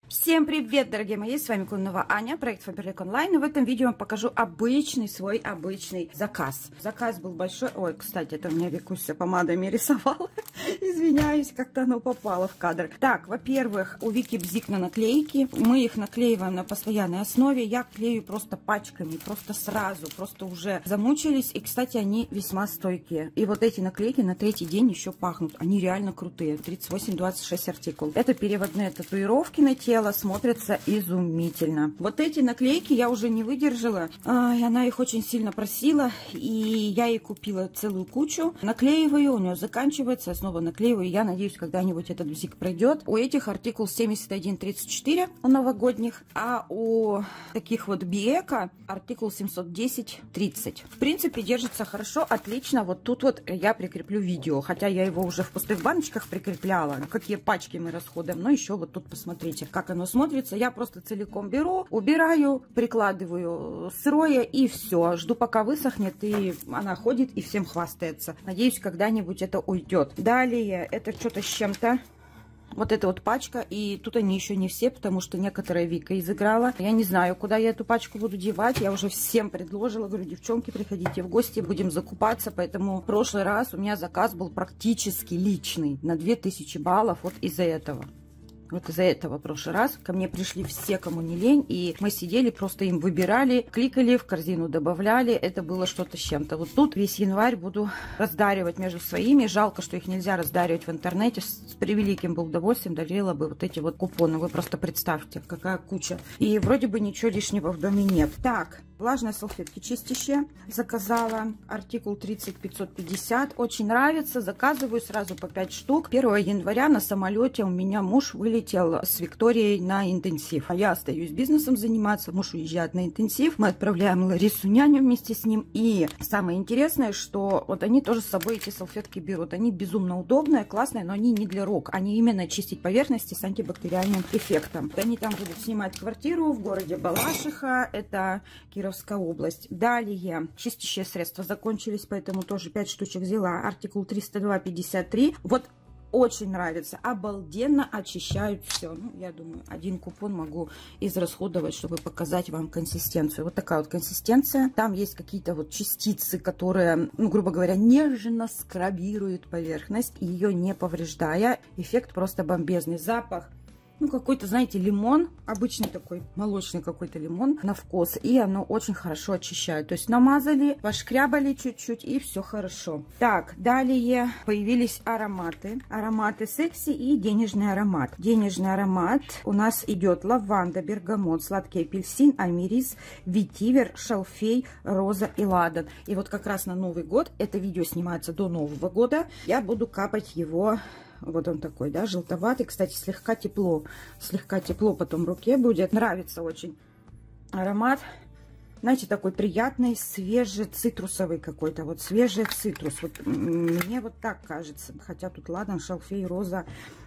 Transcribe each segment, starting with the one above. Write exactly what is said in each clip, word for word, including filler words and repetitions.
Всем привет, дорогие мои, с вами Кононова Аня, проект Faberlic Online, и в этом видео я вам покажу обычный свой обычный заказ. Заказ был большой, ой, кстати, это у меня Викуся помадами рисовала, извиняюсь, как-то оно попало в кадр. Так, во-первых, у Вики Бзик на наклейки, мы их наклеиваем на постоянной основе, я клею просто пачками, просто сразу, просто уже замучились, и, кстати, они весьма стойкие. И вот эти наклейки на третий день еще пахнут, они реально крутые, тридцать восемь двадцать шесть артикул. Это переводные татуировки на тело. Смотрится изумительно. Вот эти наклейки я уже не выдержала, и она их очень сильно просила, и я ей купила целую кучу. Наклеиваю, у нее заканчивается, я снова наклеиваю. Я надеюсь, когда-нибудь этот бзик пройдет. У этих артикул семьдесят один тридцать четыре, у новогодних, а у таких вот биэко артикул семьсот десять тридцать. В принципе, держится хорошо, отлично. Вот тут вот я прикреплю видео, хотя я его уже в пустых баночках прикрепляла, какие пачки мы расходуем. Но еще вот тут посмотрите, как оно смотрится. Я просто целиком беру, убираю, прикладываю сырое и все. Жду, пока высохнет, и она ходит и всем хвастается. Надеюсь, когда-нибудь это уйдет. Далее, это что-то с чем-то. Вот эта вот пачка, и тут они еще не все, потому что некоторые Вика изыграла. Я не знаю, куда я эту пачку буду девать. Я уже всем предложила, говорю, девчонки, приходите в гости, будем закупаться. Поэтому в прошлый раз у меня заказ был практически личный, на две тысячи баллов, вот из-за этого. Вот из-за этого в прошлый раз ко мне пришли все, кому не лень, и мы сидели, просто им выбирали, кликали, в корзину добавляли. Это было что-то с чем-то. Вот тут весь январь буду раздаривать между своими. Жалко, что их нельзя раздаривать в интернете. С превеликим бы удовольствием дарила бы вот эти вот купоны. Вы просто представьте, какая куча. И вроде бы ничего лишнего в доме нет. Так, влажные салфетки чистящие. Заказала артикул тридцать пятьсот пятьдесят. Очень нравится. Заказываю сразу по пять штук. первого января на самолете у меня муж вылетел с Викторией на интенсив. А я остаюсь бизнесом заниматься, муж уезжает на интенсив. Мы отправляем Ларису няню вместе с ним. И самое интересное, что вот они тоже с собой эти салфетки берут. Они безумно удобные, классные, но они не для рук. Они именно чистить поверхности с антибактериальным эффектом. Они там будут снимать квартиру в городе Балашиха. Это Кировская область. Далее чистящие средства закончились, поэтому тоже пять штучек взяла. Артикул триста два пятьдесят три. Вот очень нравится, обалденно очищают все. Ну, я думаю, один купон могу израсходовать, чтобы показать вам консистенцию. Вот такая вот консистенция. Там есть какие-то вот частицы, которые, ну, грубо говоря, нежно скрабируют поверхность, ее не повреждая. Эффект просто бомбезный. Запах, ну, какой-то, знаете, лимон, обычный такой, молочный какой-то лимон на вкус, и оно очень хорошо очищает. То есть намазали, пошкрябали чуть-чуть, и все хорошо. Так, далее появились ароматы. Ароматы секси и денежный аромат. Денежный аромат у нас идет лаванда, бергамот, сладкий апельсин, америс, ветивер, шалфей, роза и ладан. И вот как раз на Новый год, это видео снимается до Нового года, я буду капать его. Вот он такой, да, желтоватый. Кстати, слегка тепло. Слегка тепло потом в руке будет. Нравится очень аромат. Знаете, такой приятный, свежий, цитрусовый какой-то. Вот свежий цитрус. Вот мне вот так кажется. Хотя тут ладан, шалфей, роза,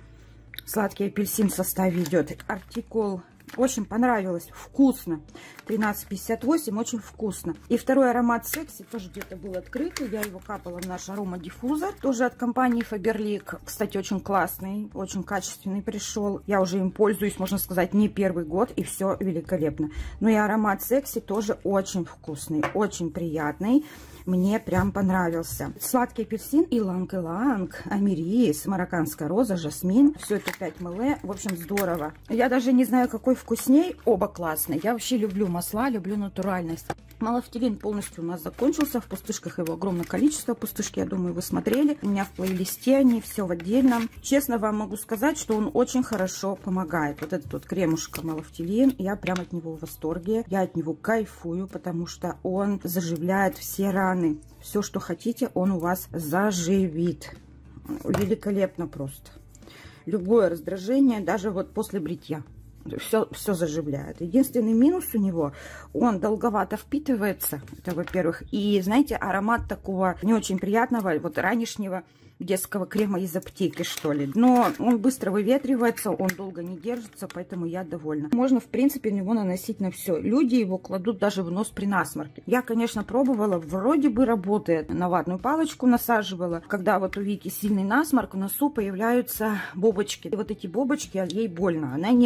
сладкий апельсин в составе идет. Артикул очень понравилось, вкусно. тринадцать пятьдесят восемь, очень вкусно. И второй аромат секси тоже где-то был открытый. Я его капала в наш аромадиффузор. Тоже от компании Faberlic. Кстати, очень классный, очень качественный пришел. Я уже им пользуюсь, можно сказать, не первый год. И все великолепно. Ну и аромат секси тоже очень вкусный, очень приятный. Мне прям понравился. Сладкий апельсин, иланг-иланг, америс, марокканская роза, жасмин. Все это пять миллилитров. В общем, здорово. Я даже не знаю, какой вкусней. Оба классные. Я вообще люблю масла, люблю натуральность. Малофталин полностью у нас закончился. В пустышках его огромное количество. Пустышки, я думаю, вы смотрели. У меня в плейлисте они, все в отдельном. Честно вам могу сказать, что он очень хорошо помогает. Вот этот вот кремушка Малофталин. Я прям от него в восторге. Я от него кайфую, потому что он заживляет все раны. Все, что хотите, он у вас заживит. Великолепно просто. Любое раздражение, даже вот после бритья. Все, все заживляет. Единственный минус у него, он долговато впитывается, это во-первых. И, знаете, аромат такого не очень приятного, вот ранешнего детского крема из аптеки, что ли. Но он быстро выветривается, он долго не держится, поэтому я довольна. Можно, в принципе, его наносить на все. Люди его кладут даже в нос при насморке. Я, конечно, пробовала, вроде бы работает. На ватную палочку насаживала. Когда вот у Вики сильный насморк, в носу появляются бобочки. И вот эти бобочки, ей больно, она нервничает.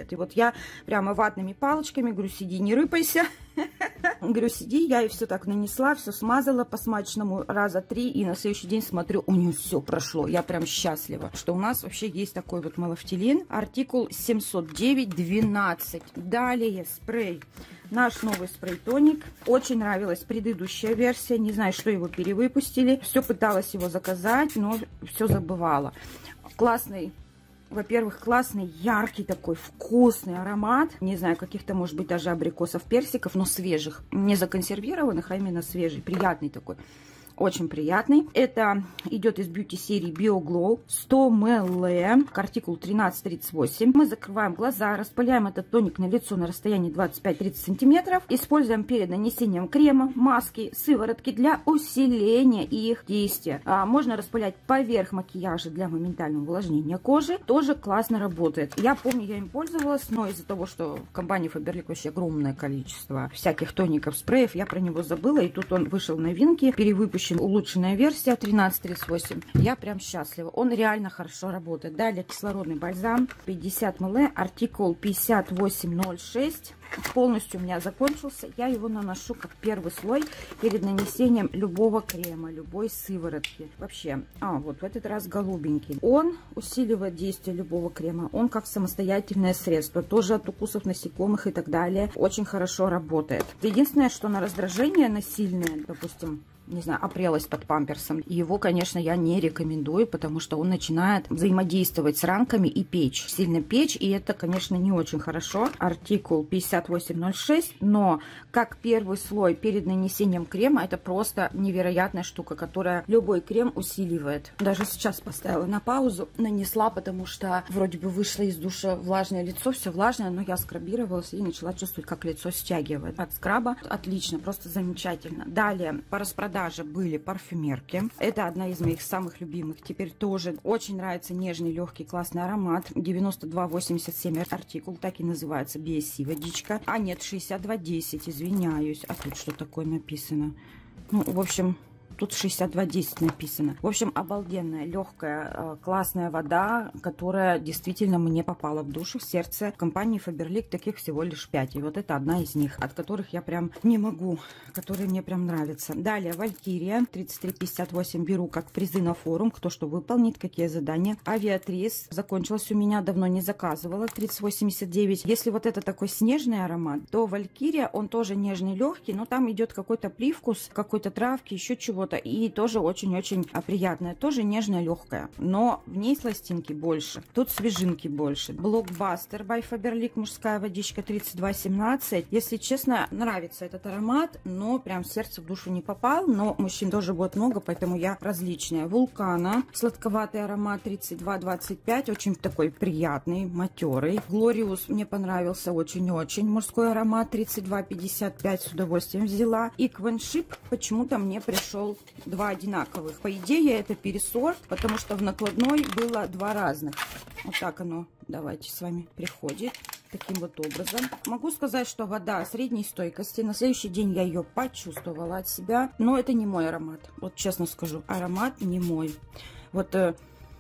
И вот я прямо ватными палочками говорю, сиди, не рыпайся. Говорю, сиди, я ей все так нанесла, все смазала по смачному раза три, и на следующий день смотрю, у нее все прошло. Я прям счастлива, что у нас вообще есть такой вот малофтилин, артикул семьсот девять двенадцать. Далее спрей. Наш новый спрей-тоник. Очень нравилась предыдущая версия, не знаю, что его перевыпустили. Все пыталась его заказать, но все забывала. Классный. Во-первых, классный, яркий такой, вкусный аромат. Не знаю, каких-то, может быть, даже абрикосов, персиков, но свежих. Не законсервированных, а именно свежий. Приятный такой. Очень приятный. Это идет из бьюти-серии BioGlow. сто миллилитров. Артикул тринадцать тридцать восемь. Мы закрываем глаза, распыляем этот тоник на лицо на расстоянии двадцать пять тридцать сантиметров. Используем перед нанесением крема, маски, сыворотки для усиления их действия. А можно распылять поверх макияжа для моментального увлажнения кожи. Тоже классно работает. Я помню, я им пользовалась, но из-за того, что в компании Faberlic вообще огромное количество всяких тоников, спреев, я про него забыла. И тут он вышел в новинки, перевыпущен. Улучшенная версия тринадцать тридцать восемь. Я прям счастлива. Он реально хорошо работает. Далее кислородный бальзам пятьдесят миллилитров. Артикул пятьдесят восемь ноль шесть. Полностью у меня закончился. Я его наношу как первый слой перед нанесением любого крема, любой сыворотки. Вообще, а вот в этот раз голубенький. Он усиливает действие любого крема. Он как самостоятельное средство. Тоже от укусов насекомых и так далее. Очень хорошо работает. Единственное, что на раздражение на сильное, допустим, не знаю, опрелась под памперсом. Его, конечно, я не рекомендую, потому что он начинает взаимодействовать с ранками и печь. Сильно печь, и это, конечно, не очень хорошо. Артикул пятьдесят восемь ноль шесть, но как первый слой перед нанесением крема, это просто невероятная штука, которая любой крем усиливает. Даже сейчас поставила на паузу, нанесла, потому что вроде бы вышла из душа влажное лицо, все влажное, но я скрабировалась и начала чувствовать, как лицо стягивает. От скраба отлично, просто замечательно. Далее, по распродаже были парфюмерки. Это одна из моих самых любимых. Теперь тоже очень нравится нежный, легкий, классный аромат. девяносто два восемьдесят семь артикул. Так и называется. би эс си водичка. А нет, шестьдесят два десять. Извиняюсь. А тут что такое написано? Ну, в общем... Тут шестьдесят два десять написано. В общем, обалденная, легкая, классная вода, которая действительно мне попала в душу, в сердце. В компании Faberlic таких всего лишь пять. И вот это одна из них, от которых я прям не могу, которые мне прям нравятся. Далее, Валькирия, тридцать три пятьдесят восемь. Беру как призы на форум, кто что выполнит, какие задания. Авиатрис закончилась у меня, давно не заказывала, тридцать восемьдесят девять. Если вот это такой снежный аромат, то Валькирия, он тоже нежный, легкий, но там идет какой-то привкус, какой-то травки, еще чего-то. И тоже очень-очень приятная, тоже нежная, легкая, но в ней сластинки больше, тут свежинки больше. Блокбастер by Faberlic, мужская водичка, тридцать два семнадцать. Если честно, нравится этот аромат, но прям в сердце, в душу не попал, но мужчин тоже будет много, поэтому я различная. Вулкана, сладковатый аромат, тридцать два двадцать пять, очень такой приятный, матерый. Глориус мне понравился очень-очень, мужской аромат, тридцать два пятьдесят пять, с удовольствием взяла. И Квеншип почему-то мне пришел два одинаковых. По идее, это пересорт, потому что в накладной было два разных. Вот так оно, давайте с вами, приходит. Таким вот образом. Могу сказать, что вода средней стойкости. На следующий день я ее почувствовала от себя. Но это не мой аромат. Вот честно скажу, аромат не мой. Вот, э,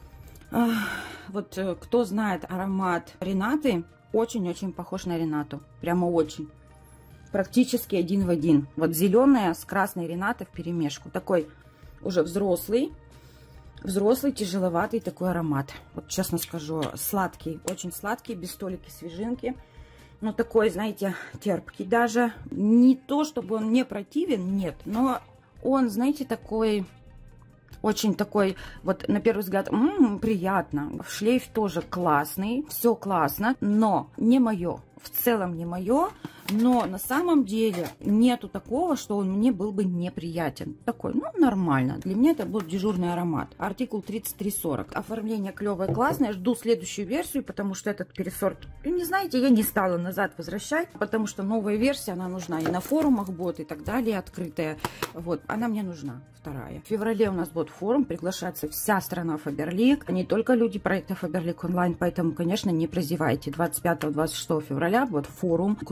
э, вот э, кто знает аромат Ренаты, очень-очень похож на Ренату. Прямо очень. Практически один в один. Вот зеленая с красной Ренатой вперемешку. Такой уже взрослый, взрослый, тяжеловатый такой аромат. Вот честно скажу, сладкий, очень сладкий, без толики свежинки. Но такой, знаете, терпкий даже. Не то, чтобы он не противен, нет. Но он, знаете, такой... Очень такой, вот на первый взгляд, м-м, приятно. Шлейф тоже классный, все классно, но не мое. В целом не мое, но на самом деле нету такого, что он мне был бы неприятен. Такой, ну, нормально. Для меня это будет дежурный аромат. Артикул тридцать три сорок. Оформление клевое, классное. Жду следующую версию, потому что этот пересорт, не знаете, я не стала назад возвращать, потому что новая версия, она нужна и на форумах будет, и так далее, открытая. Вот, она мне нужна, вторая. В феврале у нас будет форум, приглашается вся страна Faberlic, не только люди проекта Faberlic онлайн, поэтому, конечно, не прозевайте. двадцать пятого — двадцать шестого февраля будет форум крутой,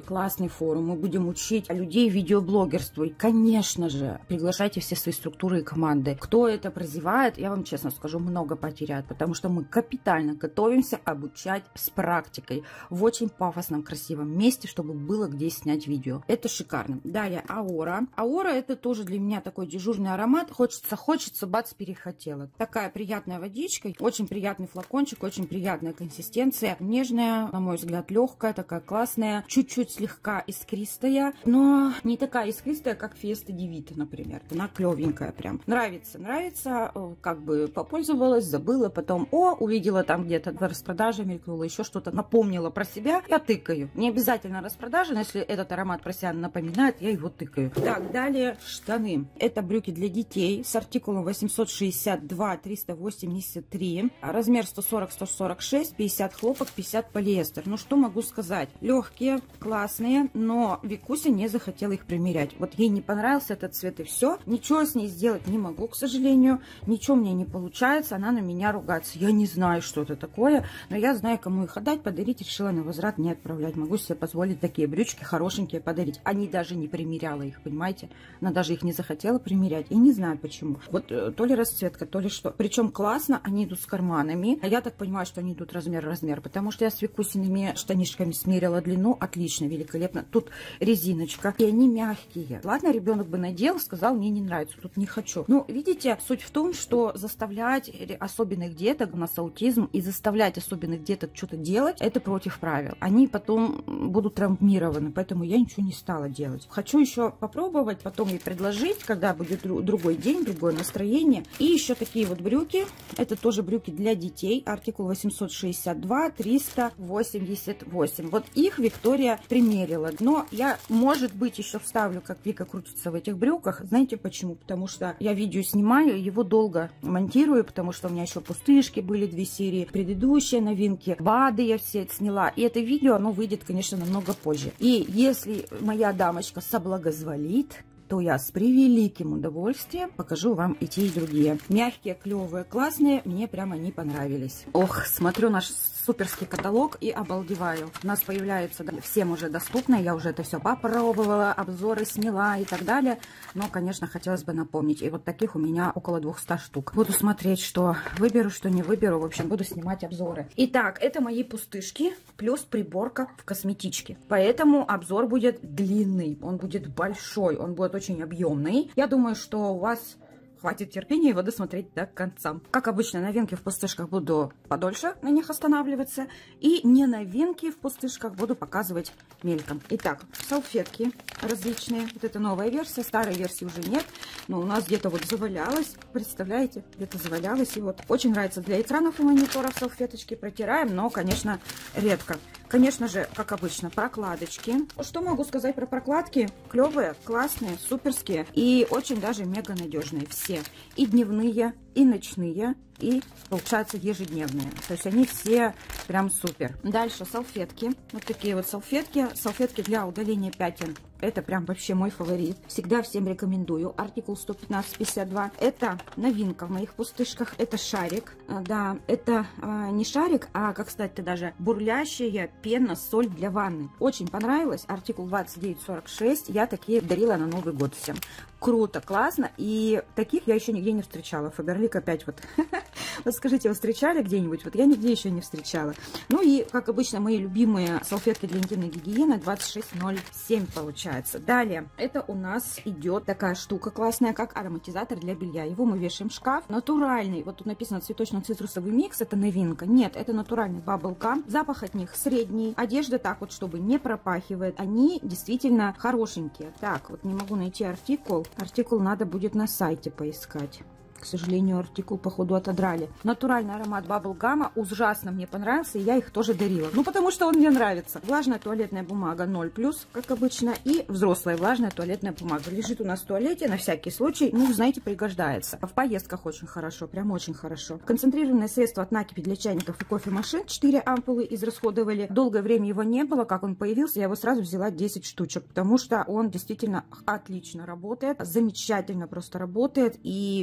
классный форум, мы будем учить людей видеоблогерству. И, конечно же, приглашайте все свои структуры и команды. Кто это прозевает, я вам честно скажу, много потеряет, потому что мы капитально готовимся обучать с практикой в очень пафосном, красивом месте, чтобы было где снять видео. Это шикарно. Далее Аора. Аора это тоже для меня такой дежурный аромат. Хочется, хочется, бац, перехотела. Такая приятная водичка, очень приятный флакончик, очень приятная консистенция. Нежная, на мой взгляд, легкая, такая классная, чуть-чуть слегка искристая, но не такая искристая, как Fiesta di Vita, например. Она клевенькая прям. Нравится, нравится. Как бы попользовалась, забыла, потом, о, увидела там где-то распродажа, мелькнула, еще что-то, напомнила про себя, я тыкаю. Не обязательно распродажа, но если этот аромат про себя напоминает, я его тыкаю. Так, далее штаны. Это брюки для детей с артикулом восемьсот шестьдесят два триста восемьдесят три. Размер сто сорок сто сорок шесть, пятьдесят хлопок, пятьдесят полиэстер. Ну что могу сказать? Легкие, классные, но Викуся не захотела их примерять. Вот ей не понравился этот цвет и все. Ничего с ней сделать не могу, к сожалению. Ничего мне не получается. Она на меня ругается. Я не знаю, что это такое, но я знаю, кому их отдать, подарить. Решила на возврат не отправлять. Могу себе позволить такие брючки хорошенькие подарить. Они даже не примеряла их, понимаете? Она даже их не захотела примерять. И не знаю почему. Вот то ли расцветка, то ли что. Причем классно, они идут с карманами. А я так понимаю, что они идут размер-размер, потому что я с Викусиными штанишками смерила длину. Отлично, великолепно. Тут резиночка. И они мягкие. Ладно, ребенок бы надел, сказал, мне не нравится. Тут не хочу. Ну, видите, суть в том, что заставлять особенных деток, у нас аутизм, и заставлять особенных деток что-то делать, это против правил. Они потом будут травмированы, поэтому я ничего не стала делать. Хочу еще попробовать, потом ей предложить, когда будет другой день, другое настроение. И еще такие вот брюки. Это тоже брюки для детей. Артикул восемьсот шестьдесят два триста восемьдесят восемь. Вот их Виктория примерила. Но я, может быть, еще вставлю, как Вика крутится в этих брюках. Знаете почему? Потому что я видео снимаю, его долго монтирую, потому что у меня еще пустышки были, две серии. Предыдущие новинки, БАДы я все сняла. И это видео, оно выйдет, конечно, намного позже. И если моя дамочка соблагозволит, то я с превеликим удовольствием покажу вам и те, и другие. Мягкие, клевые, классные. Мне прямо не понравились. Ох, смотрю наш суперский каталог и обалдеваю. У нас появляются, да, всем уже доступно. Я уже это все попробовала, обзоры сняла и так далее. Но, конечно, хотелось бы напомнить. И вот таких у меня около двухсот штук. Буду смотреть, что выберу, что не выберу. В общем, буду снимать обзоры. Итак, это мои пустышки плюс приборка в косметичке. Поэтому обзор будет длинный. Он будет большой. Он будет очень объемный. Я думаю, что у вас хватит терпения его досмотреть до конца. Как обычно, новинки в пустышках буду подольше на них останавливаться. И не новинки в пустышках буду показывать мельком. Итак, салфетки различные. Вот это новая версия. Старой версии уже нет. Но у нас где-то вот завалялась. Представляете? Где-то завалялась. И вот очень нравится для экранов и мониторов салфеточки. Протираем, но, конечно, редко. Конечно же, как обычно, прокладочки. Что могу сказать про прокладки? Клевые, классные, суперские и очень даже мега надежные. Все. И дневные, и ночные, и, получается, ежедневные. То есть они все прям супер. Дальше салфетки. Вот такие вот салфетки. Салфетки для удаления пятен. Это прям вообще мой фаворит. Всегда всем рекомендую. Артикул сто пятнадцать пятьдесят два. Это новинка в моих пустышках. Это шарик. Да, это а, не шарик, а, как кстати, даже бурлящая пена, соль для ванны. Очень понравилось. Артикул двадцать девять сорок шесть. Я такие дарила на Новый год всем. Круто, классно. И таких я еще нигде не встречала. Фаберлик опять вот. Вот скажите, вы встречали где-нибудь? Вот я нигде еще не встречала. Ну и, как обычно, мои любимые салфетки для интимной гигиены двадцать шесть ноль семь получается. Далее, это у нас идет такая штука классная, как ароматизатор для белья. Его мы вешаем в шкаф. Натуральный, вот тут написано цветочно-цитрусовый микс, это новинка. Нет, это натуральный баблгам. Запах от них средний. Одежда так вот, чтобы не пропахивает. Они действительно хорошенькие. Так, вот не могу найти артикул. Артикул надо будет на сайте поискать. К сожалению, артикул, походу, отодрали. Натуральный аромат баблгама ужасно мне понравился, и я их тоже дарила. Ну, потому что он мне нравится. Влажная туалетная бумага ноль плюс, как обычно, и взрослая влажная туалетная бумага. Лежит у нас в туалете на всякий случай, ну, знаете, пригождается. В поездках очень хорошо, прям очень хорошо. Концентрированное средство от накипи для чайников и кофемашин. четыре ампулы израсходовали. Долгое время его не было, как он появился, я его сразу взяла десять штучек, потому что он действительно отлично работает, замечательно просто работает, и все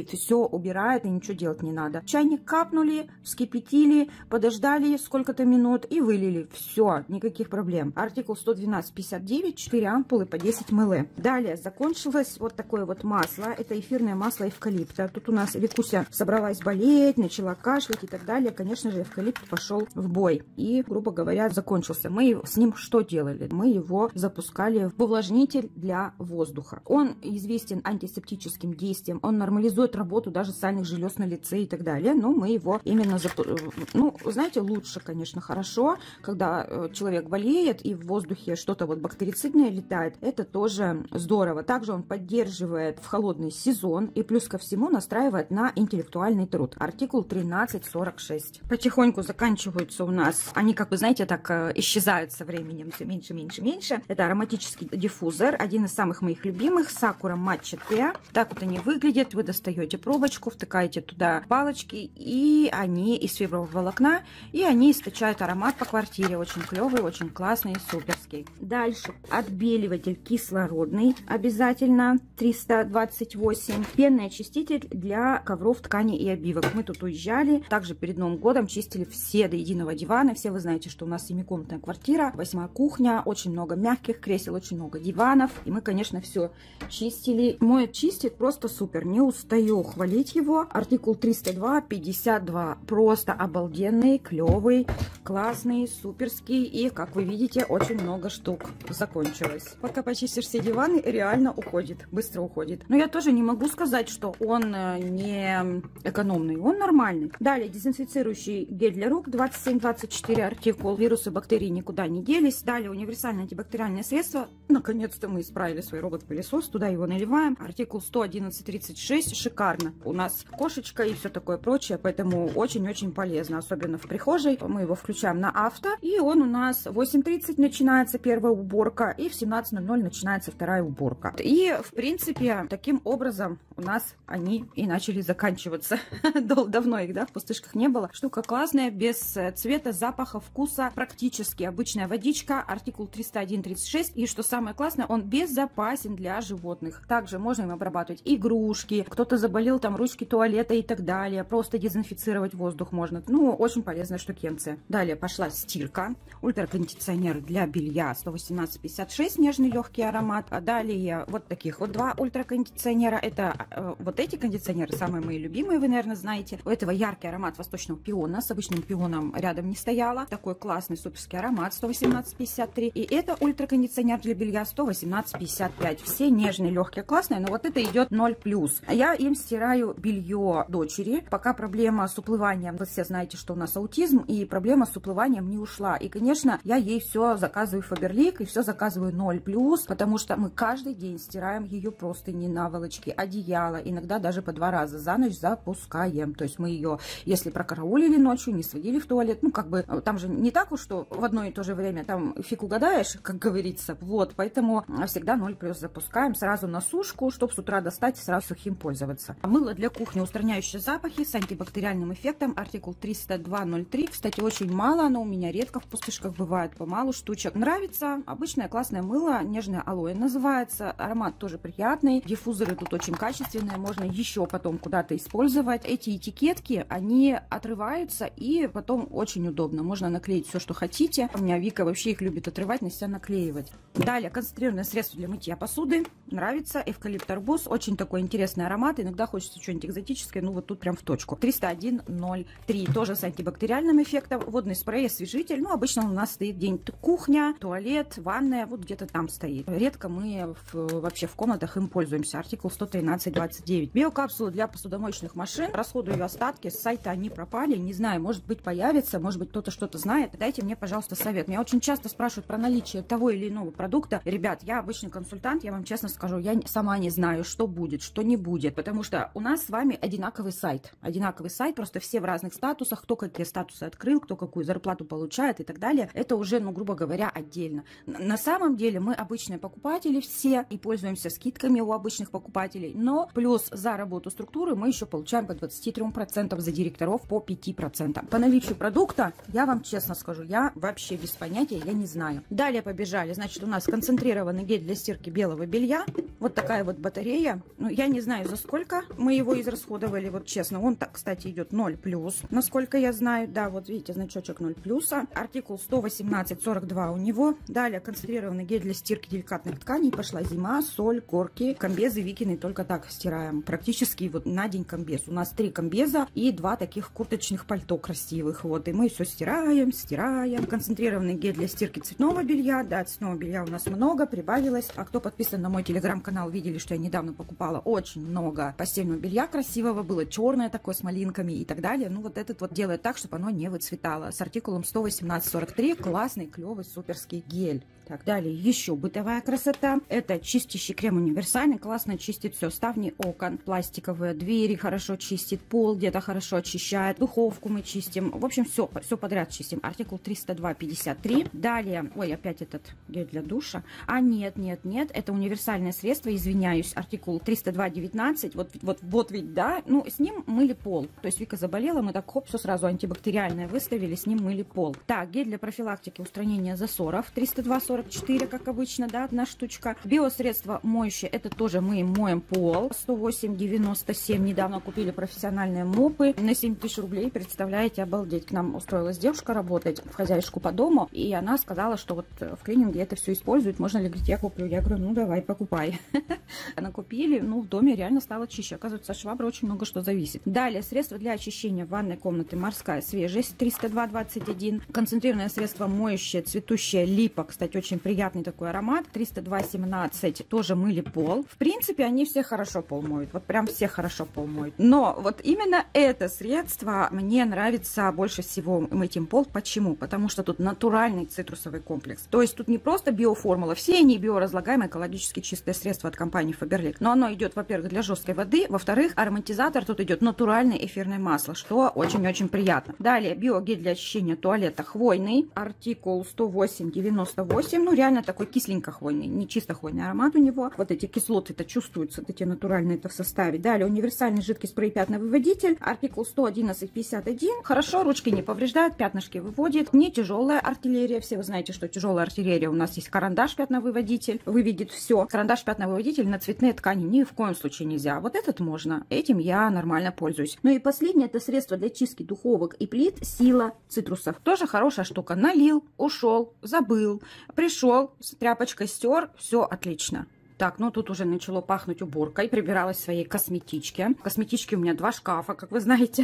убирает и ничего делать не надо. Чайник капнули, вскипятили, подождали сколько-то минут и вылили. Все, никаких проблем. Артикул сто двенадцать пятьдесят девять, четыре ампулы по десять миллилитров. Далее закончилось вот такое вот масло. Это эфирное масло эвкалипта. Тут у нас Викуся собралась болеть, начала кашлять и так далее. Конечно же, эвкалипт пошел в бой. И, грубо говоря, закончился. Мы с ним что делали? Мы его запускали в увлажнитель для воздуха. Он известен антисептическим действием. Он нормализует работу даже сальных желез на лице и так далее. Но мы его именно... Зап... Ну, знаете, лучше, конечно, хорошо, когда человек болеет и в воздухе что-то вот бактерицидное летает. Это тоже здорово. Также он поддерживает в холодный сезон и плюс ко всему настраивает на интеллектуальный труд. Артикул тринадцать сорок шесть. Потихоньку заканчиваются у нас. Они, как вы знаете, так исчезают со временем. Все меньше, меньше, меньше. Это ароматический диффузор. Один из самых моих любимых. Sakura Matcha Tea. Так вот они выглядят. Вы достаете пробочку, втыкаете туда палочки, и они из фибрового волокна, и они источают аромат по квартире. Очень клевый, очень классный, суперский. Дальше отбеливатель кислородный обязательно триста двадцать восемь. Пенный очиститель для ковров, тканей и обивок. Мы тут уезжали. Также перед Новым годом чистили все до единого дивана. Все вы знаете, что у нас семикомнатная квартира, восьмая кухня, очень много мягких кресел, очень много диванов. И мы, конечно, все чистили. Мой чистит просто супер. Не устаю хвалить его. Артикул триста два пятьдесят два. Просто обалденный, клевый, классный, суперский. И, как вы видите, очень много штук закончилось. Пока почистишь все диваны, реально уходит. Быстро уходит. Но я тоже не могу сказать, что он не экономный. Он нормальный. Далее дезинфицирующий гель для рук двадцать семь двадцать четыре артикул. Вирусы, бактерии никуда не делись. Далее универсальное антибактериальное средство. Наконец-то мы исправили свой робот-пылесос. Туда его наливаем. Артикул сто одиннадцать тридцать шесть. Шикарно. У нас кошечка и все такое прочее. Поэтому очень-очень полезно. Особенно в прихожей. Мы его включаем на авто. И он у нас в восемь тридцать начинается первая уборка. И в семнадцать ноль ноль начинается вторая уборка. И, в принципе, таким образом у нас они и начали заканчиваться. Давно их, да, в пустышках не было. Штука классная, без цвета, запаха, вкуса. Практически обычная водичка. Артикул триста один тридцать шесть. И что самое классное, он безопасен для животных. Также можно им обрабатывать игрушки. Кто-то заболел, там, ручки туалета и так далее. Просто дезинфицировать воздух можно. Ну, очень полезная штукенция. Далее пошла стирка. Ультракондиционер для белья сто восемнадцать пятьдесят шесть. Нежный легкий аромат. А далее вот таких вот два ультракондиционера. Это э, вот эти кондиционеры, самые мои любимые, вы, наверное, знаете. У этого яркий аромат восточного пиона. С обычным пионом рядом не стояла. Такой классный суперский аромат сто восемнадцать пятьдесят три. И это ультракондиционер для белья сто восемнадцать пятьдесят пять. Все нежные, легкие, классные. Но вот это идет ноль плюс. Я им стираю белье дочери. Пока проблема с уплыванием. Вы все знаете, что у нас аутизм. И проблема с уплыванием не ушла. И, конечно, я ей все заказываю Фаберлик. И все заказываю ноль плюс. Потому что мы каждый день стираем ее простыни, наволочки, одеяло. Иногда даже по два раза за ночь запускаем. То есть мы ее, если прокараулили ночью, не сводили в туалет. Ну, как бы, там же не так уж, что в одно и то же время там фиг угадаешь, как говорится. Вот, поэтому всегда ноль плюс запускаем сразу на сушку, чтобы с утра достать и сразу сухим пользоваться. Мыло для кухни, устраняющее запахи с антибактериальным эффектом. Артикул триста два ноль три. Кстати, очень мало, оно у меня редко в пустышках бывает, помалу штучек. Нравится. Обычное классное мыло, нежное алоэ называется. Аромат тоже приятный. Диффузоры тут очень качественные, можно еще потом куда-то использовать. Эти этикетки, они отрываются и потом очень удобно. Можно наклеить все, что хотите. У меня Вика вообще их любит отрывать, на себя наклеивать. Далее концентрированное средство для мытья посуды. Нравится. Эвкалипт арбуз. Очень такой интересный аромат. Иногда хочется что-нибудь экзотическое. Ну вот тут прям в точку. триста один ноль три. Тоже с антибактериальным эффектом. Водный спрей, освежитель. Ну, обычно у нас стоит где-нибудь кухня, туалет, ванная. Вот где-то там стоит. Редко мы в, вообще в комнатах им пользуемся. Артикул сто тринадцать двадцать девять. Биокапсулы для посудомоечных машин. Расходую остатки. С сайта они пропали. Не знаю, может быть появится. Может быть кто-то что-то знает. Дайте мне, пожалуйста, совет. Меня очень часто спрашивают про наличие того или иного продукта. Ребят, я обычный консультант. Я вам честно скажу, я сама не знаю, что будет, что не будет. Потому что у нас с вами одинаковый сайт. Одинаковый сайт. Просто все в разных статусах. Кто какие статусы открыл, кто какую зарплату получает и так далее. Это уже, ну, грубо говоря, отдельно. На самом деле мы обычные покупатели все и пользуемся скидками у обычных покупателей. Но плюс за работу структуры мы еще получаем по двадцати трём процентам, за директоров по пяти процентам. По наличию продукта, я вам честно скажу, я вообще без понятия, я не знаю. Далее побежали. Значит, у нас концентрированный гель для стирки белого белья. Вот такая вот батарея. Ну, я не знаю за сколько мы его израсходовали, вот честно. Он, так, кстати, идет ноль плюс, насколько я знаю. Да, вот видите, значочек ноль плюса. Артикул сто восемнадцать сорок два у него. Далее концентрированный гель для стирки деликатных тканей. Пошла зима, соль, корки, комбезы, викины только так стираем. Практически вот на день комбез. У нас три комбеза и два таких курточных пальто красивых. Вот, и мы все стираем, стираем. Концентрированный гель для стирки цветного белья. Да, цветного белья у нас много, прибавилось. А кто подписан на мой телеграм-канал, видели, что я недавно покупала очень много постельного белья красивого. Было черное такое с малинками и так далее. Ну, вот этот вот делает так, чтобы оно не выцветало. С артикулом сто восемнадцать сорок три. Классный, клевый, суперский гель. Так, далее еще бытовая красота. Это чистящий крем универсальный. Классно чистит все. Ставни окон пластиковые, двери хорошо чистит, пол где-то хорошо очищает, духовку мы чистим. В общем, все, все подряд чистим. Артикул триста два пятьдесят три. Далее, ой, опять этот гель для душа. А нет, нет, нет, это универсальное средство, извиняюсь. Артикул триста два девятнадцать. Вот, вот, вот ведь, да, ну, с ним мыли пол. То есть Вика заболела, мы так, хоп, все сразу антибактериальное выставили, с ним мыли пол. Так, гель для профилактики устранения засоров. триста два сорок четыре, как обычно, да, одна штучка. Биосредство моющее, это тоже мы моем пол. сто восемь девяносто семь. Недавно купили профессиональные мопы на семь тысяч рублей. Представляете, обалдеть. К нам устроилась девушка работать в хозяйку по дому, и она сказала, что вот в клининге это все используют. Можно ли, говорит, я куплю? Я говорю, ну давай, покупай. Она купили, ну в доме реально стало чище. Оказывается, от швабры очень много что зависит. Далее, средство для очищения ванной комнаты «Морская свежесть» триста два двадцать один. Концентрированное средство моющее цветущая липа, кстати, очень приятный такой аромат. триста два семнадцать. Тоже мыли пол. В принципе, они все хорошо пол моют. Вот прям все хорошо пол моют. Но вот именно это средство мне нравится больше всего мыть им пол. Почему? Потому что тут натуральный цитрусовый комплекс. То есть тут не просто биоформула. Все они биоразлагаемые, экологически чистые средства от компании Faberlic. Но оно идет, во-первых, для жесткой воды. Во-вторых, ароматизатор тут идет натуральное эфирное масло, что очень-очень приятно. Далее, биогель для очищения туалета хвойный. Артикул сто восемь девяносто восемь. Ну, реально такой кисленько хвойный, не чисто хвойный аромат у него. Вот эти кислоты-то чувствуются, вот эти натуральные это в составе. Далее, универсальный жидкий спрей пятновыводитель. Артикул сто одиннадцать пятьдесят один. Хорошо, ручки не повреждают, пятнышки выводит. Не тяжелая артиллерия. Все вы знаете, что тяжелая артиллерия. У нас есть карандаш пятновыводитель. Выведет все. Карандаш пятновыводитель на цветные ткани ни в коем случае нельзя. Вот этот можно. Этим я нормально пользуюсь. Ну и последнее, это средство для чистки духовок и плит «Сила цитрусов». Тоже хорошая штука. Налил, ушел, забыл, пришел, с тряпочкой стер, все отлично. Так, ну тут уже начало пахнуть уборкой. Прибиралась в своей косметичке. В косметичке у меня два шкафа, как вы знаете.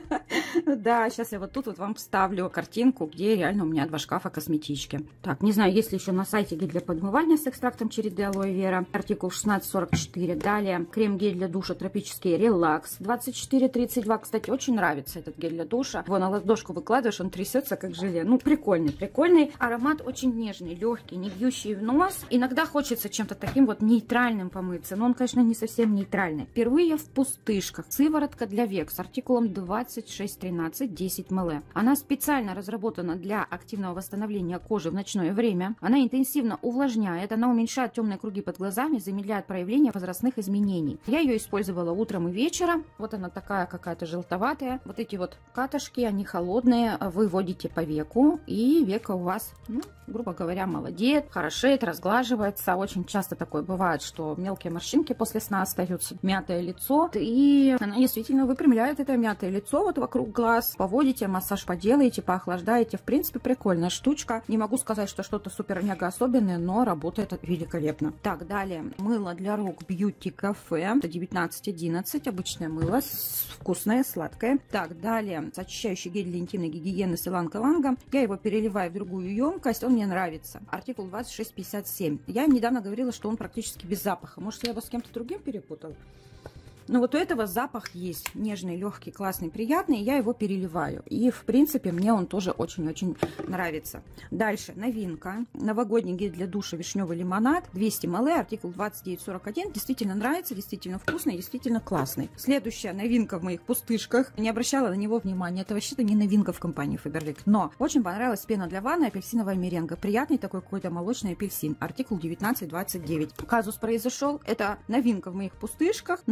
Да, сейчас я вот тут вот вам вставлю картинку, где реально у меня два шкафа косметички. Так, не знаю, есть ли еще на сайте гель для подмывания с экстрактом череды алоэ вера. Артикул шестнадцать сорок четыре. Далее крем-гель для душа тропический релакс двадцать четыре тридцать два. Кстати, очень нравится этот гель для душа. Его на ладошку выкладываешь, он трясется как желе. Ну, прикольный, прикольный. Аромат очень нежный, легкий, не бьющий в нос. Иногда хочется чем-то таким вот нейтральным помыться, но он, конечно, не совсем нейтральный. Впервые в пустышках. Сыворотка для век с артикулом двадцать шесть тринадцать десять миллилитров. Она специально разработана для активного восстановления кожи в ночное время. Она интенсивно увлажняет, она уменьшает темные круги под глазами, замедляет проявление возрастных изменений. Я ее использовала утром и вечером. Вот она такая какая-то желтоватая. Вот эти вот катышки, они холодные. Вы вводите по веку, и века у вас, ну, грубо говоря, молодеет, хорошеет, разглаживается. Очень часто такое бывает, что мелкие морщинки после сна остаются, мятое лицо, и она действительно выпрямляет это мятое лицо вот вокруг глаз. Поводите, массаж поделаете, поохлаждаете. В принципе, прикольная штучка. Не могу сказать, что что-то супер-мега особенное, но работает великолепно. Так, далее. Мыло для рук Beauty Cafe. Это девятнадцать одиннадцать. Обычное мыло. Вкусное, сладкое. Так, далее. Очищающий гель для интимной гигиены с иланг-илангом. Я его переливаю в другую емкость. Он мне нравится. Артикул двадцать шесть пятьдесят семь. Я недавно говорила, что он практически без запаха. Может, я его с кем-то другим перепутал? Но вот у этого запах есть. Нежный, легкий, классный, приятный. Я его переливаю. И, в принципе, мне он тоже очень-очень нравится. Дальше. Новинка. Новогодний гель для душа вишневый лимонад. двести миллилитров. Артикул двадцать девять сорок один. Действительно нравится, действительно вкусный, действительно классный. Следующая новинка в моих пустышках. Не обращала на него внимания. Это вообще-то не новинка в компании Faberlic. Но очень понравилась пена для ванны, апельсиновая меренга. Приятный такой какой-то молочный апельсин. Артикул девятнадцать двадцать девять. Казус произошел. Это новинка в моих пустышках. Но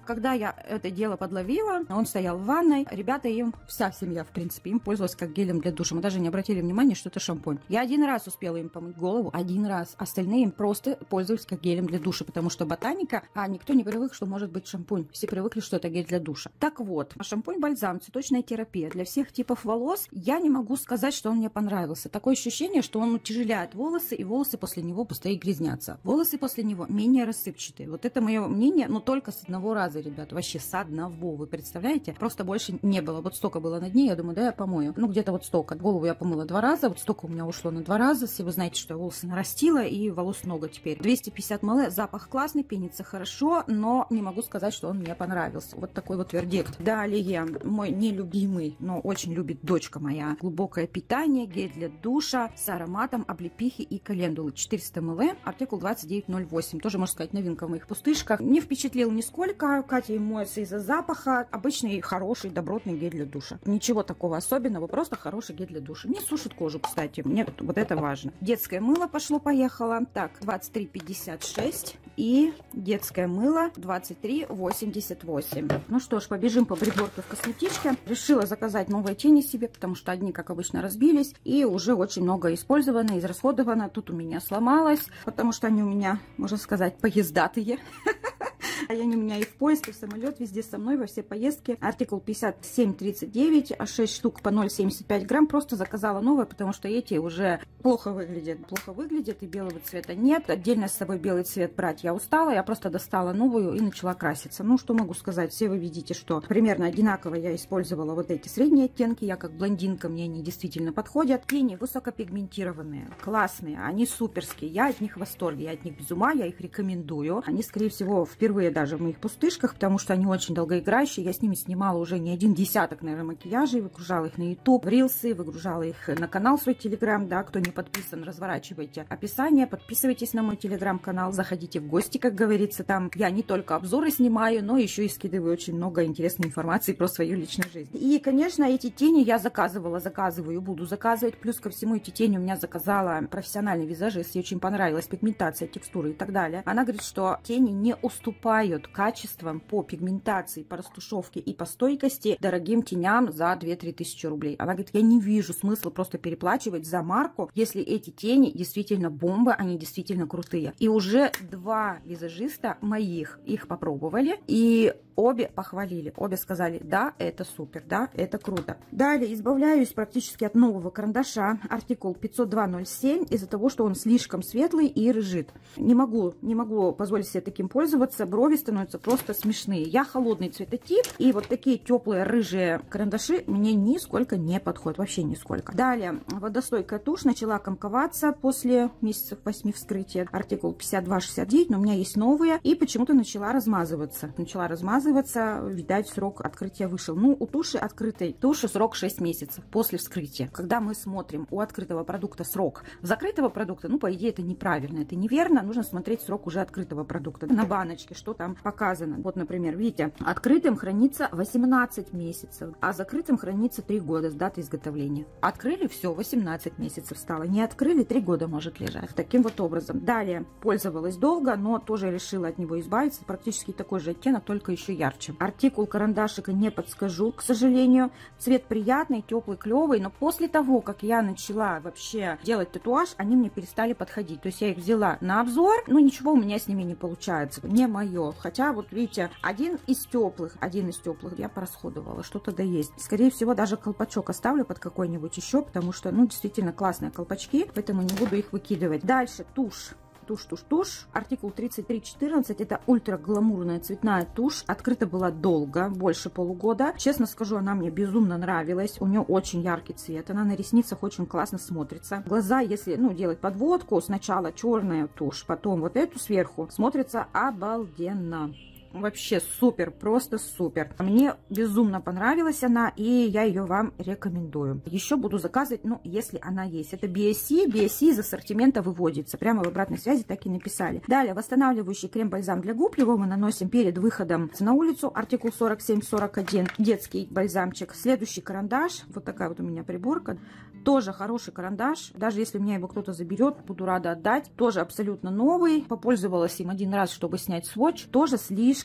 Когда я это дело подловила, он стоял в ванной, ребята им, вся семья, в принципе, им пользовалась как гелем для душа. Мы даже не обратили внимания, что это шампунь. Я один раз успела им помыть голову, один раз. Остальные им просто пользовались как гелем для душа, потому что ботаника, а никто не привык, что может быть шампунь. Все привыкли, что это гель для душа. Так вот, шампунь-бальзам, цветочная терапия для всех типов волос. Я не могу сказать, что он мне понравился. Такое ощущение, что он утяжеляет волосы, и волосы после него быстрее грязнятся. Волосы после него менее рассыпчатые. Вот это мое мнение, но только с одного раза, ребята. Вообще с одного, вы представляете? Просто больше не было. Вот столько было на дне, я думаю, да, я помою. Ну, где-то вот столько. Голову я помыла два раза, вот столько у меня ушло на два раза. Если вы знаете, что я волосы нарастила, и волос много теперь. двести пятьдесят миллилитров, запах классный, пенится хорошо, но не могу сказать, что он мне понравился. Вот такой вот вердикт. Далее, мой нелюбимый, но очень любит дочка моя. Глубокое питание, гель для душа с ароматом облепихи и календулы. четыреста миллилитров, артикул двадцать девять ноль восемь. Тоже, можно сказать, новинка в моих пустышках. Не впечатлил нисколько. Катя им моется из-за запаха. Обычный, хороший, добротный гель для душа. Ничего такого особенного, просто хороший гель для душа. Не сушит кожу, кстати. Мне вот это важно. Детское мыло пошло-поехало. Так, двадцать три пятьдесят шесть. И детское мыло двадцать три восемьдесят восемь. Ну что ж, побежим по приборке в косметичке. Решила заказать новые тени себе, потому что одни, как обычно, разбились. И уже очень много использовано, израсходовано. Тут у меня сломалось, потому что они у меня, можно сказать, поездатые. Они у меня и в поезд, и в самолет, везде со мной, во все поездки. Артикул пятьдесят семь тридцать девять, а шесть штук по ноль семьдесят пять грамм. Просто заказала новое, потому что эти уже плохо выглядят. Плохо выглядят, и белого цвета нет. Отдельно с собой белый цвет брать я устала. Я просто достала новую и начала краситься. Ну, что могу сказать? Все вы видите, что примерно одинаково я использовала вот эти средние оттенки. Я как блондинка, мне они действительно подходят. Тени высокопигментированные, классные, они суперские. Я от них в восторге, я от них без ума, я их рекомендую. Они, скорее всего, впервые даже в моих пустышках, потому что они очень долгоиграющие. Я с ними снимала уже не один десяток, наверное, макияжей, выгружала их на YouTube, в рилсы, выгружала их на канал свой Telegram, да, кто не подписан, разворачивайте описание, подписывайтесь на мой Telegram-канал, заходите в гости, как говорится, там я не только обзоры снимаю, но еще и скидываю очень много интересной информации про свою личную жизнь. И, конечно, эти тени я заказывала, заказываю, буду заказывать, плюс ко всему эти тени у меня заказала профессиональный визажист, ей очень понравилась пигментация, текстура и так далее. Она говорит, что тени не уступают качеством по пигментации, по растушевке и по стойкости дорогим теням за две-три тысячи рублей. Она говорит, я не вижу смысла просто переплачивать за марку, если эти тени действительно бомбы, они действительно крутые. И уже два визажиста моих их попробовали, и обе похвалили, обе сказали, да, это супер, да, это круто. Далее избавляюсь практически от нового карандаша, артикул пятьсот два ноль семь, из-за того, что он слишком светлый и рыжит. Не могу, не могу позволить себе таким пользоваться, брови становятся просто смешные. Я холодный цветотип, и вот такие теплые рыжие карандаши мне нисколько не подходят, вообще нисколько. Далее, водостойкая тушь начала комковаться после месяцев восьми вскрытия, артикул пятьдесят два шестьдесят девять, но у меня есть новые, и почему-то начала размазываться. Начала размазываться. Видать, срок открытия вышел. Ну, у туши открытой туши срок шесть месяцев после вскрытия. Когда мы смотрим у открытого продукта срок закрытого продукта, ну, по идее, это неправильно, это неверно. Нужно смотреть срок уже открытого продукта. На баночке, что там показано. Вот, например, видите, открытым хранится восемнадцать месяцев, а закрытым хранится три года с даты изготовления. Открыли, все, восемнадцать месяцев стало. Не открыли, три года может лежать. Таким вот образом. Далее, пользовалась долго, но тоже решила от него избавиться. Практически такой же оттенок, только еще ярче. Артикул карандашика не подскажу, к сожалению. Цвет приятный, теплый, клевый, но после того, как я начала вообще делать татуаж, они мне перестали подходить. То есть я их взяла на обзор, но ничего у меня с ними не получается. Не мое. Хотя вот видите, один из теплых, один из теплых я порасходовала. Что-то да есть. Скорее всего, даже колпачок оставлю под какой-нибудь еще, потому что, ну, действительно классные колпачки, поэтому не буду их выкидывать. Дальше тушь. Тушь, тушь, тушь. Артикул тридцать три четырнадцать. Это ультра гламурная цветная тушь. Открыта была долго, больше полугода. Честно скажу, она мне безумно нравилась. У нее очень яркий цвет. Она на ресницах очень классно смотрится. Глаза, если, ну, делать подводку, сначала черная тушь, потом вот эту сверху, смотрится обалденно. Вообще супер, просто супер. Мне безумно понравилась она, и я ее вам рекомендую. Еще буду заказывать, ну, если она есть. Это би эс си. би эс си из ассортимента выводится. Прямо в обратной связи так и написали. Далее, восстанавливающий крем-бальзам для губ. Его мы наносим перед выходом на улицу. Артикул сорок семь сорок один. Детский бальзамчик. Следующий карандаш. Вот такая вот у меня приборка. Тоже хороший карандаш. Даже если у меня его кто-то заберет, буду рада отдать. Тоже абсолютно новый. Попользовалась им один раз, чтобы снять сводч. Тоже слишком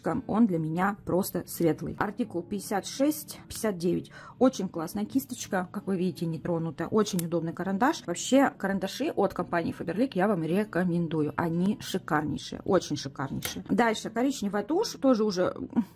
слишком он для меня просто светлый. Артикул пятьдесят шесть пятьдесят девять. Очень классная кисточка, как вы видите, не тронута. Очень удобный карандаш. Вообще, карандаши от компании Faberlic я вам рекомендую. Они шикарнейшие, очень шикарнейшие. Дальше коричневая тушь, тоже уже...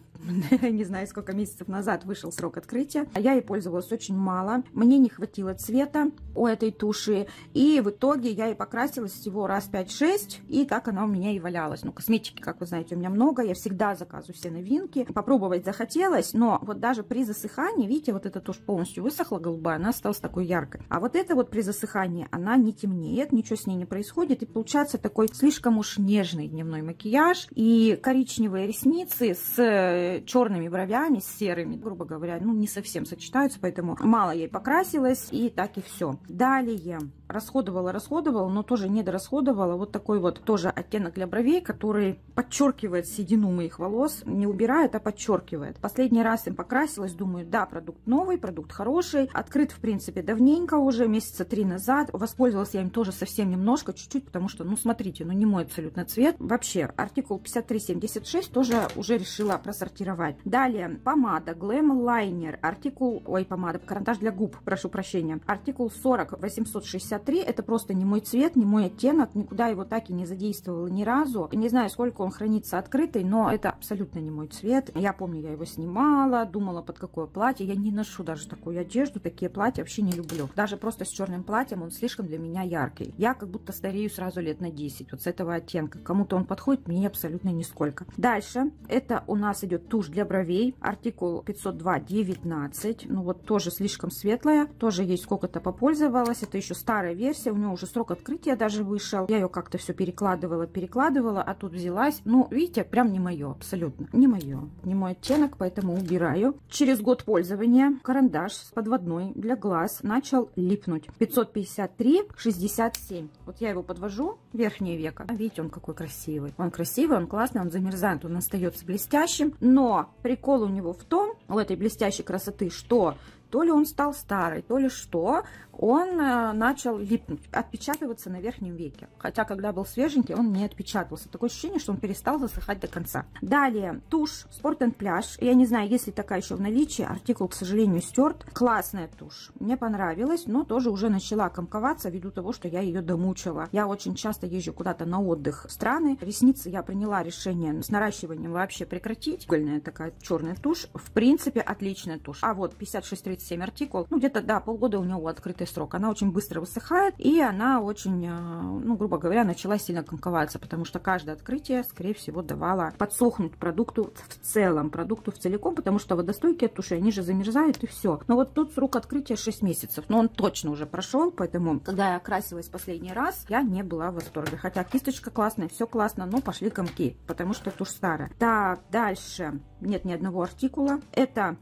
не знаю, сколько месяцев назад вышел срок открытия. Я ей пользовалась очень мало. Мне не хватило цвета у этой туши. И в итоге я ей покрасилась всего раз пять-шесть. И так она у меня и валялась. Ну, косметики, как вы знаете, у меня много. Я всегда заказываю все новинки. Попробовать захотелось. Но вот даже при засыхании, видите, вот эта тушь полностью высохла, голубая. Она осталась такой яркой. А вот эта вот при засыхании, она не темнеет. Ничего с ней не происходит. И получается такой слишком уж нежный дневной макияж. И коричневые ресницы с черными бровями, с серыми, грубо говоря, ну не совсем сочетаются, поэтому мало ей покрасилась, и так и все. Далее расходовала, расходовала, но тоже не дорасходовала. Вот такой вот тоже оттенок для бровей, который подчеркивает седину моих волос, не убирает, а подчеркивает. Последний раз им покрасилась, думаю, да, продукт новый, продукт хороший, открыт в принципе давненько уже, месяца три назад. Воспользовалась я им тоже совсем немножко, чуть-чуть, потому что, ну смотрите, ну не мой абсолютно цвет. Вообще, артикул пятьдесят три семьдесят шесть тоже уже решила просортировать. Далее, помада Glam Liner, артикул, ой, помада, карандаш для губ, прошу прощения, артикул сорок восемьсот шестьдесят три, это просто не мой цвет, не мой оттенок, никуда его так и не задействовала ни разу. Не знаю, сколько он хранится открытый, но это абсолютно не мой цвет. Я помню, я его снимала, думала, под какое платье. Я не ношу даже такую одежду, такие платья вообще не люблю. Даже просто с черным платьем он слишком для меня яркий. Я как будто старею сразу лет на десять, вот с этого оттенка. Кому-то он подходит, мне абсолютно нисколько. Дальше, это у нас идет тушь для бровей, артикул пятьсот два девятнадцать, ну вот тоже слишком светлая, тоже ей сколько-то попользовалась, это еще старая версия, у нее уже срок открытия даже вышел, я ее как-то все перекладывала, перекладывала, а тут взялась, ну видите, прям не мое, абсолютно, не мое, не мой оттенок, поэтому убираю. Через год пользования карандаш подводной для глаз начал липнуть, пятьсот пятьдесят три шестьдесят семь, вот я его подвожу, верхнее веко, видите, он какой красивый, он красивый, он классный, он замерзает, он остается блестящим, но прикол у него в том, у этой блестящей красоты, что то ли он стал старый, то ли что, он э, начал липнуть, отпечатываться на верхнем веке. Хотя, когда был свеженький, он не отпечатывался. Такое ощущение, что он перестал засыхать до конца. Далее, тушь Sport and Plage. Я не знаю, есть ли такая еще в наличии. Артикул, к сожалению, стерт. Классная тушь. Мне понравилась, но тоже уже начала комковаться ввиду того, что я ее домучила. Я очень часто езжу куда-то на отдых в страны. Ресницы я приняла решение с наращиванием вообще прекратить. Угольная такая черная тушь. В принципе, отличная тушь. А вот пятьдесят шесть тридцать семь артикул, ну где-то, да, полгода у него открытый срок. Она очень быстро высыхает, и она очень, ну, грубо говоря, начала сильно комковаться, потому что каждое открытие, скорее всего, давало подсохнуть продукту в целом, продукту в целиком, потому что водостойкие туши, они же замерзают, и все. Но вот тут срок открытия шесть месяцев, но он точно уже прошел, поэтому, когда я красилась последний раз, я не была в восторге. Хотя кисточка классная, все классно, но пошли комки, потому что тушь старая. Так, дальше. Нет ни одного артикула. Это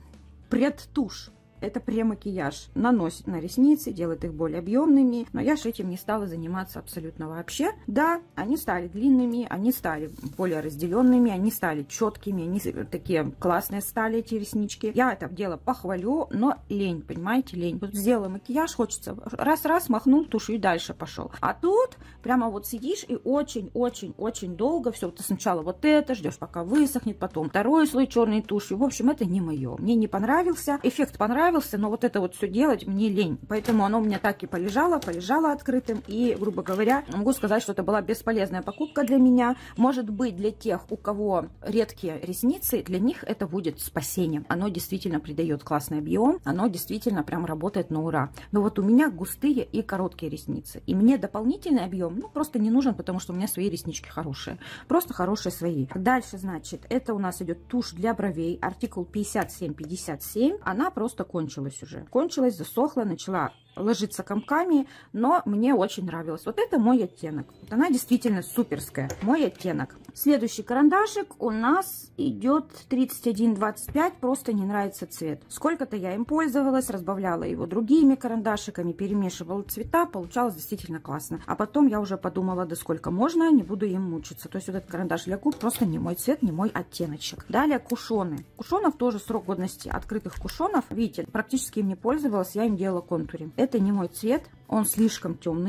предтушь. Это премакияж. Наносит на ресницы, делает их более объемными. Но я же этим не стала заниматься абсолютно вообще. Да, они стали длинными, они стали более разделенными, они стали четкими, они такие классные стали, эти реснички. Я это дело похвалю, но лень, понимаете, лень. Вот сделала макияж, хочется раз-раз, махнул тушью и дальше пошел. А тут прямо вот сидишь и очень-очень-очень долго все. Ты сначала вот это ждешь, пока высохнет, потом второй слой черной тушью. В общем, это не мое. Мне не понравился. Эффект понравился. Но вот это вот все делать мне лень. Поэтому оно у меня так и полежало, полежало открытым. И, грубо говоря, могу сказать, что это была бесполезная покупка для меня. Может быть, для тех, у кого редкие ресницы, для них это будет спасением. Оно действительно придает классный объем. Оно действительно прям работает на ура. Но вот у меня густые и короткие ресницы. И мне дополнительный объем, ну, просто не нужен, потому что у меня свои реснички хорошие. Просто хорошие свои. Дальше, значит, это у нас идет тушь для бровей. Артикул пятьдесят семь пятьдесят семь. Она просто кончилась. Кончилась уже. Кончилась, засохла, начала ложиться комками, но мне очень нравилось. Вот это мой оттенок. Вот она действительно суперская. Мой оттенок. Следующий карандашик у нас идет тридцать один двадцать пять. Просто не нравится цвет. Сколько-то я им пользовалась, разбавляла его другими карандашиками, перемешивала цвета. Получалось действительно классно. А потом я уже подумала, да сколько можно, не буду им мучиться. То есть вот этот карандаш для губ просто не мой цвет, не мой оттеночек. Далее кушоны. Кушонов тоже срок годности. Открытых кушонов, видите, практически им не пользовалась, я им делала контуринг. Это не мой цвет, он слишком темный.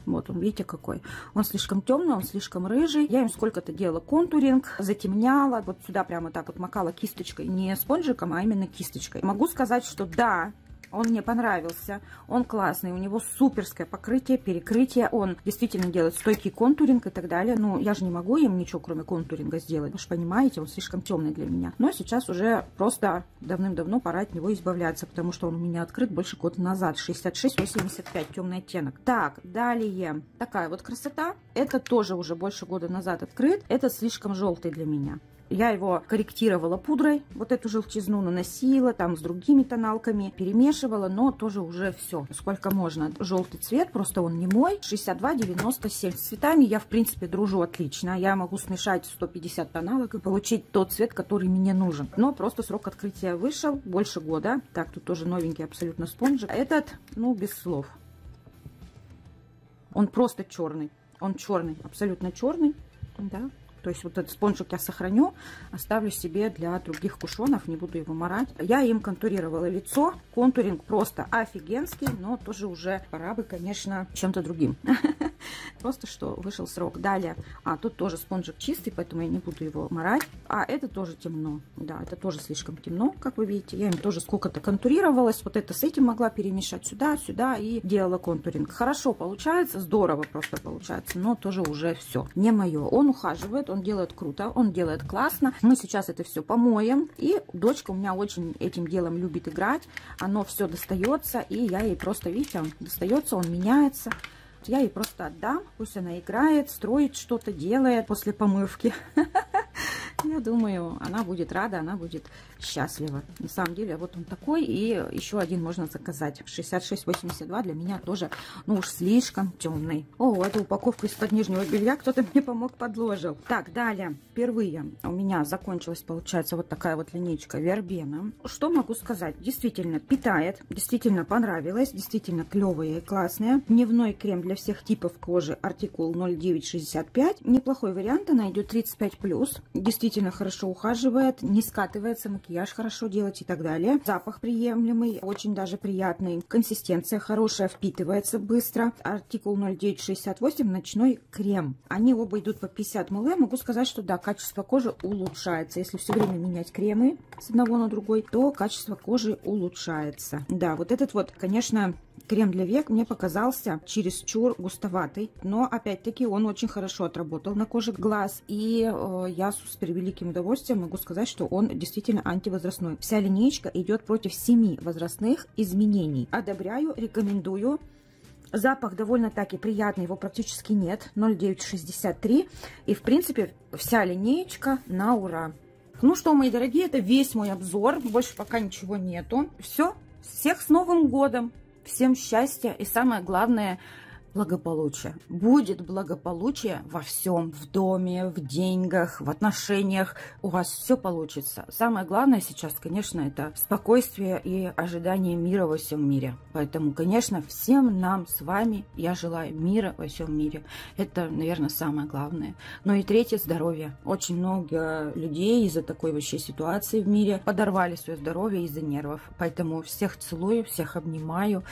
Вот он, видите, какой. Он слишком темный, он слишком рыжий. Я им сколько-то делала контуринг, затемняла. Вот сюда прямо так вот макала кисточкой. Не спонжиком, а именно кисточкой. Могу сказать, что да, он мне понравился, он классный, у него суперское покрытие, перекрытие, он действительно делает стойкий контуринг и так далее. Ну, я же не могу им ничего, кроме контуринга, сделать. Вы же понимаете, он слишком темный для меня. Но сейчас уже просто давным-давно пора от него избавляться, потому что он у меня открыт больше года назад. шестьдесят шесть восемьдесят пять, темный оттенок. Так, далее. Такая вот красота. Это тоже уже больше года назад открыт. Это слишком желтый для меня. Я его корректировала пудрой, вот эту желтизну наносила, там с другими тоналками, перемешивала, но тоже уже все, сколько можно. Желтый цвет, просто он не мой. шестьдесят два девяносто семь. С цветами я, в принципе, дружу отлично. Я могу смешать сто пятьдесят тоналок и получить тот цвет, который мне нужен. Но просто срок открытия вышел, больше года. Так, тут тоже новенький абсолютно спонжик. Этот, ну, без слов. Он просто черный. Он черный, абсолютно черный, да. То есть вот этот спонжик я сохраню, оставлю себе для других кушонов, не буду его марать. Я им контурировала лицо. Контуринг просто офигенский, но тоже уже пора бы, конечно, чем-то другим. Просто что вышел срок. Далее, а тут тоже спонжик чистый, поэтому я не буду его марать. А это тоже темно. Да, это тоже слишком темно, как вы видите. Я им тоже сколько-то контурировалась. Вот это с этим могла перемешать сюда, сюда и делала контуринг. Хорошо получается, здорово просто получается, но тоже уже все. Не мое. Он ухаживает. Он делает круто, он делает классно. Мы сейчас это все помоем. И дочка у меня очень этим делом любит играть. Оно все достается. И я ей просто, видите, он достается, он меняется. Я ей просто отдам. Пусть она играет, строит что-то, делает после помывки. Я думаю, она будет рада, она будет счастлива. На самом деле, вот он такой. И еще один можно заказать. шестьдесят шесть восемьдесят два для меня тоже, ну уж слишком темный. О, это упаковка из-под нижнего белья. Кто-то мне помог, подложил. Так, далее. Впервые у меня закончилась, получается, вот такая вот линейка Вербена. Что могу сказать? Действительно питает. Действительно понравилось. Действительно клевая и классная. Дневной крем для всех типов кожи. Артикул ноль девять шестьдесят пять. Неплохой вариант. Она идет тридцать пять плюс. Действительно хорошо ухаживает. Не скатывается. Макияж хорошо делать и так далее. Запах приемлемый. Очень даже приятный. Консистенция хорошая. Впитывается быстро. Артикул ноль девять шестьдесят восемь. Ночной крем. Они оба идут по пятьдесят миллилитров. Могу сказать, что да, качество кожи улучшается. Если все время менять кремы с одного на другой, то качество кожи улучшается. Да, вот этот вот, конечно, крем для век мне показался чересчур густоватый, но опять-таки он очень хорошо отработал на коже глаз, и э, я с превеликим удовольствием могу сказать, что он действительно антивозрастной. Вся линейка идет против семи возрастных изменений. Одобряю, рекомендую. Запах довольно-таки приятный, его практически нет, ноль девять шестьдесят три, и в принципе вся линеечка на ура. Ну что, мои дорогие, это весь мой обзор, больше пока ничего нету. Все, всех с Новым годом! Всем счастья и самое главное благополучие. Будет благополучие во всем, в доме, в деньгах, в отношениях. У вас все получится. Самое главное сейчас, конечно, это спокойствие и ожидание мира во всем мире. Поэтому, конечно, всем нам с вами я желаю мира во всем мире. Это, наверное, самое главное. Ну и третье, здоровье. Очень много людей из-за такой вообще ситуации в мире подорвали свое здоровье из-за нервов. Поэтому всех целую, всех обнимаю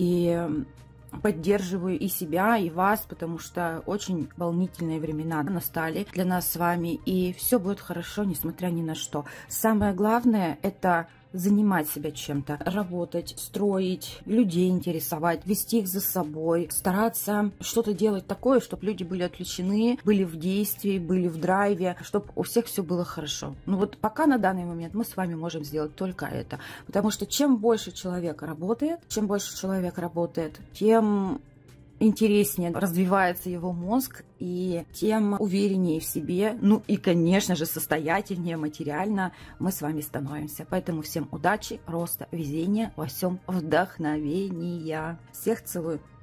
и поддерживаю и себя, и вас, потому что очень волнительные времена настали для нас с вами, и все будет хорошо, несмотря ни на что. Самое главное — это занимать себя чем-то, работать, строить, людей интересовать, вести их за собой, стараться что-то делать такое, чтобы люди были отвлечены, были в действии, были в драйве, чтобы у всех все было хорошо. Ну вот пока на данный момент мы с вами можем сделать только это, потому что чем больше человек работает, чем больше человек работает, тем интереснее развивается его мозг, и тем увереннее в себе, ну и, конечно же, состоятельнее материально мы с вами становимся. Поэтому всем удачи, роста, везения, во всем вдохновения. Всех целую.